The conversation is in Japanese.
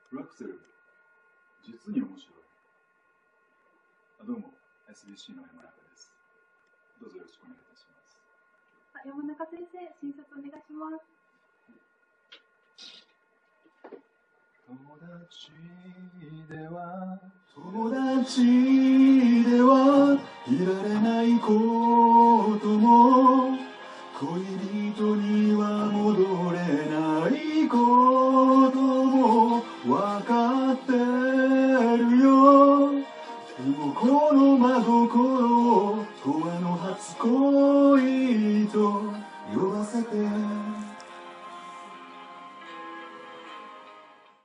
フラクセル、実に面白い。どうも、SBC の山中です。どうぞよろしくお願いいたします。 山中先生、診察お願いします。 友達ではいられないことも、恋人には戻れないこともわかってるよ。でもこの真心